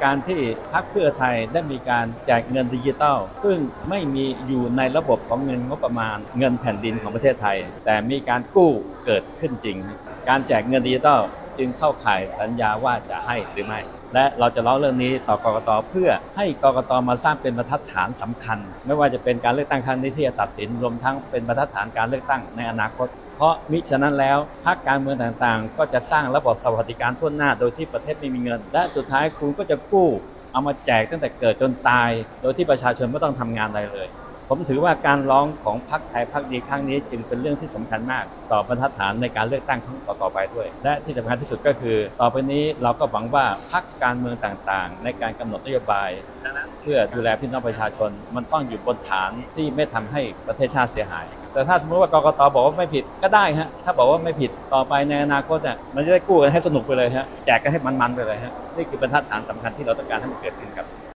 การที่พรรคเพื่อไทยได้มีการแจกเงินดิจิทัลซึ่งไม่มีอยู่ในระบบของเงินงบประมาณเงินแผ่นดินของประเทศไทยแต่มีการกู้เกิดขึ้นจริงการแจกเงินดิจิทัลจึงเข้าข่ายสัญญาว่าจะให้หรือไม่และเราจะร้องเรื่องนี้ต่อกกต.เพื่อให้กกต.มาสร้างเป็นบรรทัดฐานสำคัญไม่ว่าจะเป็นการเลือกตั้งครั้งนี้ที่จะตัดสินรวมทั้งเป็นบรรทัดฐานการเลือกตั้งในอนาคตเพราะมิฉะนั้นแล้วพรรคการเมืองต่างๆก็จะสร้างระบบสวัสดิการทั่วหน้าโดยที่ประเทศไม่มีเงินและสุดท้ายคุณก็จะกู้เอามาแจกตั้งแต่เกิดจนตายโดยที่ประชาชนไม่ต้องทำงานอะไรเลยผมถือว่าการร้องของพรรคไทยพรรคดีครั้งนี้จึงเป็นเรื่องที่สำคัญมากต่อบรรทัดฐานในการเลือกตั้งครั้งต่อไปด้วยและที่สำคัญที่สุดก็คือต่อไปนี้เราก็หวังว่าพรรคการเมืองต่างๆในการกำหนดนโยบายเพื่อดูแลพี่น้องประชาชนมันต้องอยู่บนฐานที่ไม่ทำให้ประเทศชาติเสียหายแต่ถ้าสมมติว่ากกต.บอกว่าไม่ผิดก็ได้ฮะถ้าบอกว่าไม่ผิดต่อไปในอนาคตเนี่ยมันจะได้กู้กันให้สนุกไปเลยฮะแจกกันให้มันๆไปเลยฮะนี่คือบรรทัดฐานสำคัญที่เราต้องการให้มันเกิดขึ้นครับ